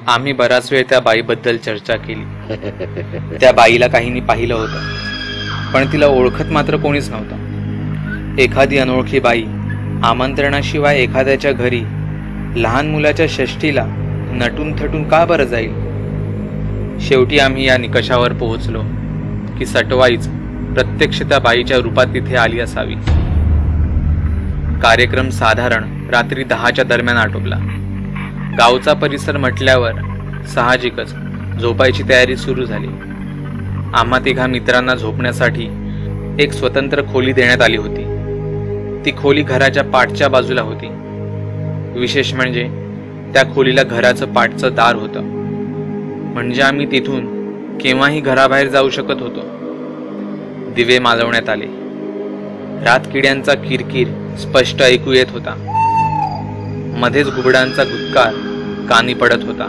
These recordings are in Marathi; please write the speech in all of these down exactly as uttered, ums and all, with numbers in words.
आम्ही बराच वेळ त्या बाईबद्दल चर्चा केली। त्या बाईला काहींनी पाहिलं होतं, पण तिला ओळखत मात्र कोणीच नव्हतं। एखादी अनोळखी बाई आमंत्रणाशिवाय एखाद्याच्या घरी लहान मुलाच्या षष्ठीला नटून थटून का बरं जाईल? शेवटी आम्ही या निकषावर पोहोचलो की सटवाईच प्रत्यक्ष त्या बाईच्या रूपात तिथे आली असावी। कार्यक्रम साधारण रात्री दहाच्या दरम्यान आटोपला। गावचा परिसर म्हटल्यावर साहजिकच झोपायची तयारी सुरू झाली। आम्हा तिघा मित्रांना झोपण्यासाठी एक स्वतंत्र खोली देण्यात आली होती। ती खोली घराच्या पाठच्या बाजूला होती। विशेष म्हणजे त्या खोलीला घराचं पाठचं दार होतं, म्हणजे आम्ही तिथून केव्हाही घराबाहेर जाऊ शकत होतो। दिवे मालवण्यात आले। रातकिड्यांचा किरकिर स्पष्ट ऐकू येत होता। मध्येच घुबडांचा गुदकार कानी पडत होता,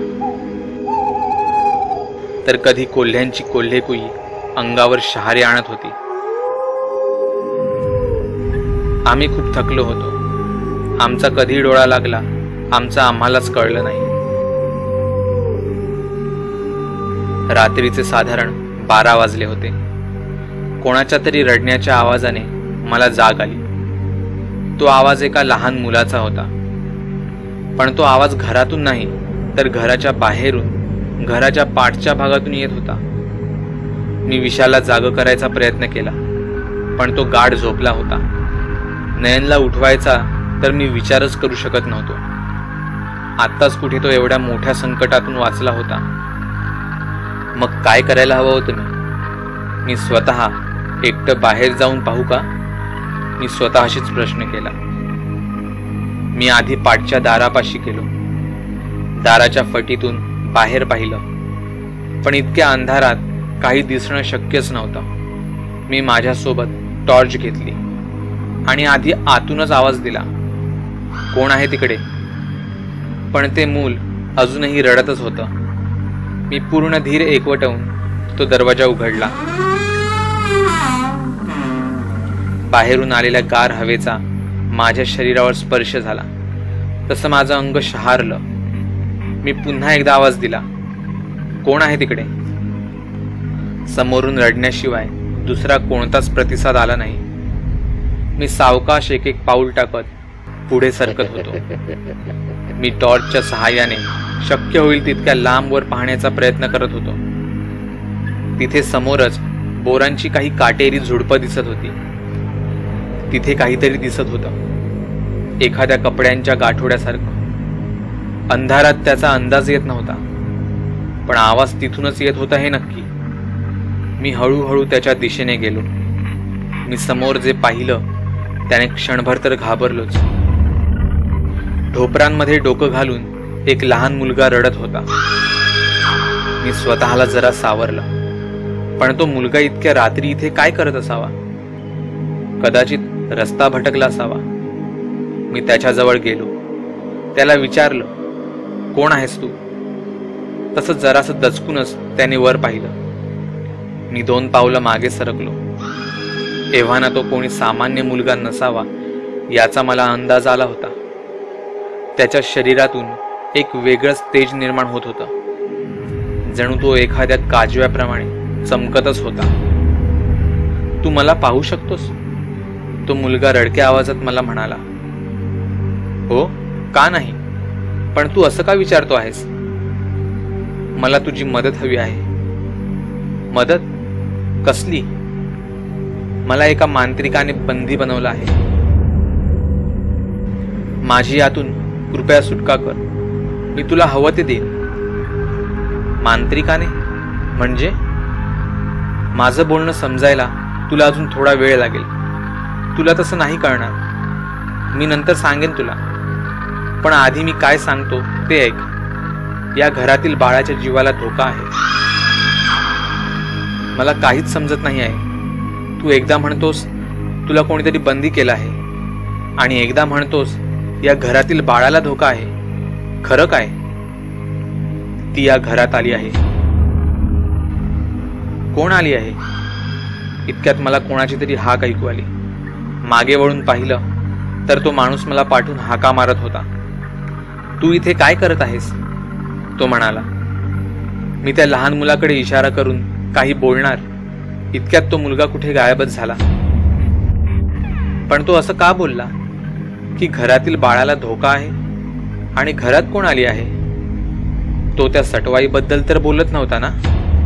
तर कधी कोल्ह्यांची कोल्हेकुई अंगावर शहारे आणत होती। आम्ही खूप थकलो होतो। आमचा कधी डोळा लागला आमचं आम्हालाच कळलं नाही। रात्रीचे साधारण बारा वाजले होते। कोणाच्या तरी रडण्याच्या आवाजाने मला जाग आली। तो आवाज एका लहान मुलाचा होता, पण तो आवाज घरातून नाही तर घराच्या बाहेरून, घराच्या पाठच्या भागातून येत होता। मी विशाला जाग करायचा प्रयत्न केला, पण तो गाढ झोपला होता। नयनला उठवायचा तर मी विचारच करू शकत नव्हतो। आत्ताच कुठे तो एवढ्या मोठ्या संकटातून वाचला होता। मग काय करायला हवं होतं? मी मी स्वतः एकटं बाहेर जाऊन पाहू का? मी स्वतःशीच प्रश्न केला। मी आधी पाठच्या दारापाशी गेलो। दाराच्या फटीतून बाहेर पाहिलं, पण इतक्या अंधारात काही दिसणं शक्यच नव्हतं। मी माझ्यासोबत टॉर्च घेतली आणि आधी आतूनच आवाज दिला, कोण आहे तिकडे? पण ते मूल अजूनही रडतच होतं। मी पूर्ण धीर एकवटवून तो दरवाजा उघडला। बाहेरून आलेल्या गार हवेचा माझ्या शरीरावर स्पर्श झाला, तसं माझं अंग शहारलं। मी पुन्हा एकदा आवाज दिला, कोण आहे तिकडे? समोरून रडण्याशिवाय दुसरा कोणताच प्रतिसाद आला नाही। मी सावकाश एक एक पाऊल टाकत पुढे सरकत होतो। मी टॉर्चच्या सहाय्याने शक्य होईल तितक्या लांबवर पाहण्याचा प्रयत्न करत होतो। तिथे समोरच बोरांची काही काटेरी झुडपं दिसत होती। तिथे काहीतरी दिसत होतं, एखाद्या कपड्यांच्या गाठोड्यासारखं। अंधारात त्याचा अंदाज येत नव्हता, पण आवाज तिथूनच येत होता हे नक्की। मी हळूहळू त्याच्या दिशेने गेलो। मी समोर जे पाहिलं त्याने क्षणभर तर घाबरलोच। ढोपरांमध्ये डोकं घालून एक लहान मुलगा रडत होता। मी स्वतःला जरा सावरलं, पण तो मुलगा इतक्या रात्री इथे काय करत असावा? कदाचित रस्ता भटकला असावा। मी त्याच्याजवळ गेलो, त्याला विचारलं, कोण आहेस तू? तसं जरासं दचकूनच त्याने वर पाहिलं। मी दोन पावलं मागे सरकलो। एव्हाना तो कोणी सामान्य मुलगा नसावा याचा मला अंदाज आला होता। त्याच्या शरीरातून एक वेगळंच तेज निर्माण होत होतं, जणू तो एखाद्या काजव्याप्रमाणे चमकतच होता। तू मला पाहू शकतोस? तो मुलगा रडक्या आवाजात मला म्हणाला। हो, का नाही, पण तू असं का विचारतो आहेस? मला तुझी मदत हवी आहे। मदत? कसली? मला एका मांत्रिकाने बंदी बनवलं आहे। माझी यातून कृपया सुटका कर, मी तुला हवं ते देईन। मांत्रिकाने म्हणजे? माझं बोलणं समजायला तुला अजून थोडा वेळ लागेल। तुला तसं नाही कळणार, मी नंतर सांगेन तुला। पण आधी मी काय सांगतो ते ऐक। या घरातील बाळाच्या जीवाला धोका आहे। मला काहीच समजत नाही आहे। तू एकदा म्हणतोस तुला कोणीतरी बंदी केलं आहे, आणि एकदा म्हणतोस या घरातील बाळाला धोका आहे। खरं काय? ती या घरात आली आहे। कोण आली आहे? इतक्यात मला कोणाची तरी हाक ऐकू आली। मागे वळून पाहिलं तर तो माणूस मला पाठून हाका मारत होता। तू इथे काय करत आहेस? तो म्हणाला. मी त्या लहान मुलाकडे इशारा करून काही बोलणार इतक्यात तो मुलगा कुठे गायबच झाला. पण तो असं का बोलला की घरातील बाळाला धोका आहे आणि घरात कोण आली आहे? तो त्या सटवाईबद्दल तर बोलत नव्हता ना?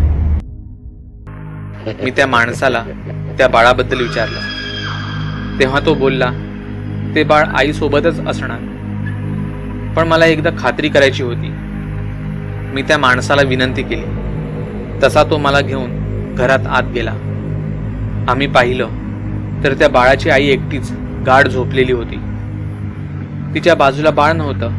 मी त्या माणसाला त्या बाळाबद्दल विचारलं. तेव्हा तो बोलला, ते बाळ आई सोबतच असणार, पण मला एकदा खात्री करायची होती. मी त्या माणसाला विनंती केली. तसा तो मला घेऊन घरात आत गेला. आम्ही पाहिलं तर त्या बाळाची आई एकटीच गाढ झोपलेली होती. तिच्या बाजूला बाळ नव्हतं.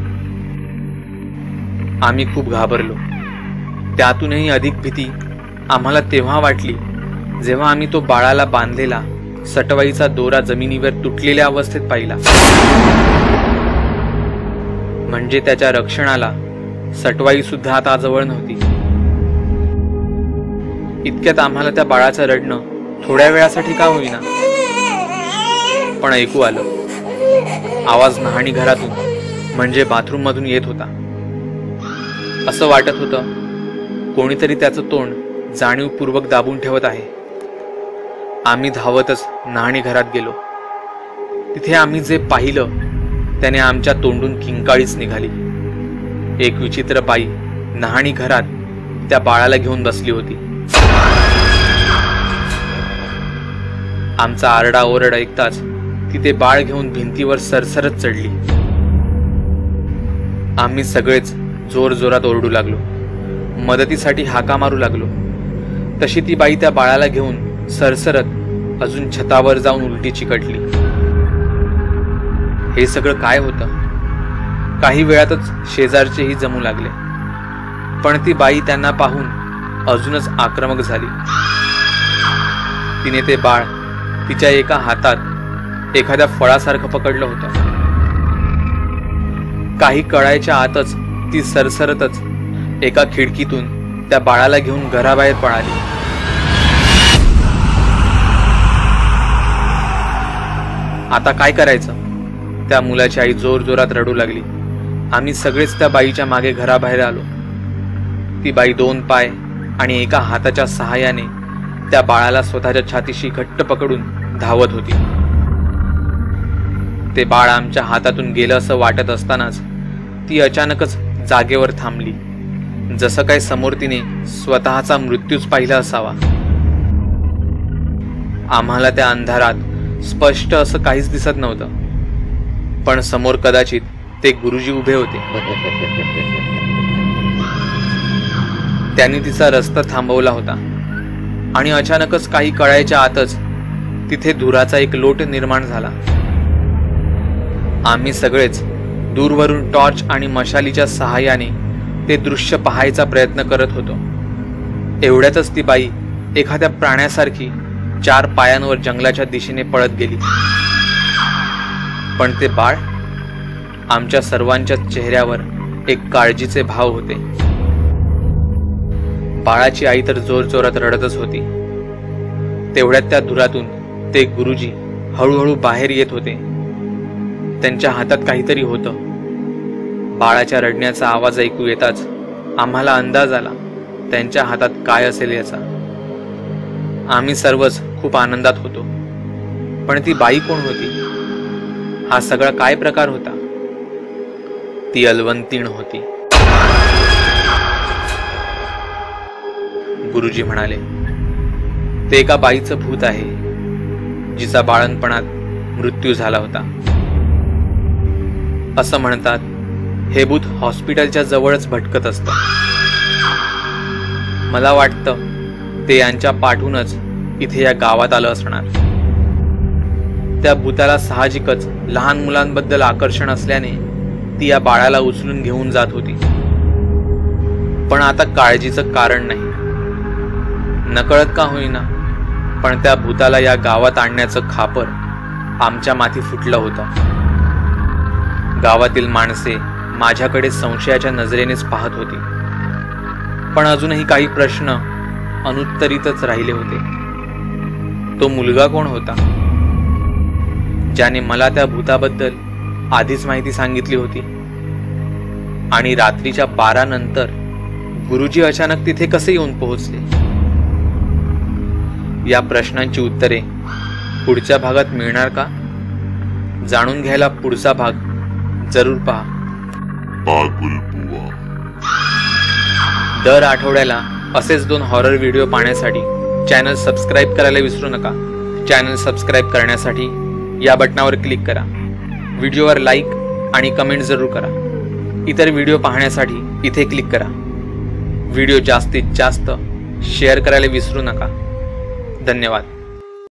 आम्ही खूप घाबरलो. त्यातूनही अधिक भीती आम्हाला तेव्हा वाटली जेव्हा आम्ही तो बाळाला बांधलेला सटवाईचा दोरा जमिनीवर तुटलेल्या अवस्थेत पाहिला. म्हणजे त्याच्या रक्षणाला सटवाई सुद्धा आता जवळ नव्हती. इतक्यात आम्हाला त्या बाळाचं रडणं थोड्या वेळासाठी का होईना पण ऐकू आलं. आवाज न्हाणी घरातून म्हणजे बाथरूम मधून येत होता. असं वाटत होतं कोणीतरी त्याचं तोंड जाणीवपूर्वक दाबून ठेवत आहे. आम्ही धावतच न्हाणी घरात गेलो. तिथे आम्ही जे पाहिलं त्याने आमच्या तोंडून किंकाळीच निघाली. एक विचित्र बाई न्हाणी घरात त्या बाळाला घेऊन बसली होती. आमचा आरडा ओरड ऐकताच ती ते बाळ घेऊन भिंतीवर सरसरत चढली. आम्ही सगळेच जोर जोरात ओरडू लागलो. मदतीसाठी हाका मारू लागलो. तशी ती बाई त्या बाळाला घेऊन सरसरत अजून छतावर जाऊन उलटी चिकटली. हे सगळं काय होतं? काही वेळातच शेजारचेही जमू लागले. पण ती बाई त्यांना पाहून अजूनच आक्रमक झाली. तिने ते बाळ तिच्या एका हातात एखाद्या फळासारखं पकडलं होतं. काही कळायच्या आतच ती सरसरतच एका खिडकीतून त्या बाळाला घेऊन घराबाहेर पळाली. आता काय करायचं? त्या मुलाची आई जोर जोरात रडू लागली. आम्ही सगळेच त्या बाईच्या मागे घराबाहेर आलो. ती बाई दोन पाय आणि एका हाताच्या सहाय्याने त्या बाळाला स्वतःच्या छातीशी घट्ट पकडून धावत होती. ते बाळ आमच्या हातातून गेलं असं वाटत असतानाच ती अचानकच जागेवर थांबली. जसं काय समोर तिने स्वतःचा मृत्यूच पाहिला असावा. आम्हाला त्या अंधारात स्पष्ट असं काहीच दिसत नव्हतं, पण समोर कदाचित ते गुरुजी उभे होते. त्यांनी तिचा रस्ता थांबवला होता आणि अचानकच काही कळायच्या आतच तिथे धुराचा एक लोट निर्माण झाला. आम्ही सगळेच दूरवरून टॉर्च आणि मशालीच्या सहाय्याने ते दृश्य पाहायचा प्रयत्न करत होतो. एवढ्यातच ती बाई एखाद्या प्राण्यासारखी चार पायांवर जंगलाच्या दिशेने पळत गेली. पण ते बाळ? आमच्या सर्वांच्या चेहऱ्यावर एक काळजीचे भाव होते. बाळाची आई तर जोर जोरात रडतच होती. तेवढ्यात त्या धुरातून ते गुरुजी हळूहळू बाहेर येत होते. त्यांच्या हातात काहीतरी होतं. बाळाच्या रडण्याचा आवाज ऐकू येताच आम्हाला अंदाज आला त्यांच्या हातात काय असेल याचा. आम्ही सर्वच खूप आनंदात होतो. पण ती बाई कोण होती? हा सगळा काय प्रकार होता? ती अलवंतीण होती. गुरुजी म्हणाले, ते एका बाईचं भूत आहे जिचा बाळणपणात मृत्यू झाला होता. असं म्हणतात हे भूत हॉस्पिटलच्या जवळच भटकत असतं. मला वाटतं ते यांच्या पाठूनच इथे या गावात आलं असणार. त्या भूताला साहजिकच लहान मुलांबद्दल आकर्षण असल्याने ती या बाळाला उचलून घेऊन जात होती. पण आता काळजीचं कारण नाही. नकळत का होईना पण त्या भूताला या गावात आणण्याचं खापर आमच्या माथी फुटलं होतं. गावातील माणसे माझ्याकडे संशयाच्या नजरेनेच पाहत होती. पण अजूनही काही प्रश्न अनुत्तरितच राहिले होते. तो मुलगा कोण होता ज्याने मला त्या भूताबद्दल आधीच माहिती सांगितली होती आणि रात्रीच्या बारा नंतर गुरुजी अचानक तिथे कसे येऊन पोहोचले? या प्रश्नांची उत्तरे पुढच्या भागात मिळणार का? जाणून घ्यायला पुढचा भाग जरूर पहा. दर आठवड्याला असेच दोन हॉरर व्हिडिओ पाहण्यासाठी चॅनल सबस्क्राईब करायला विसरू नका. चॅनल सबस्क्राईब करण्यासाठी या बटनावर क्लिक करा. व्हिडिओवर लाईक आणि कमेंट जरूर करा. इतर व्हिडिओ पाहण्यासाठी इथे क्लिक करा. व्हिडिओ जास्तीत जास्त शेअर करायला विसरू नका. धन्यवाद.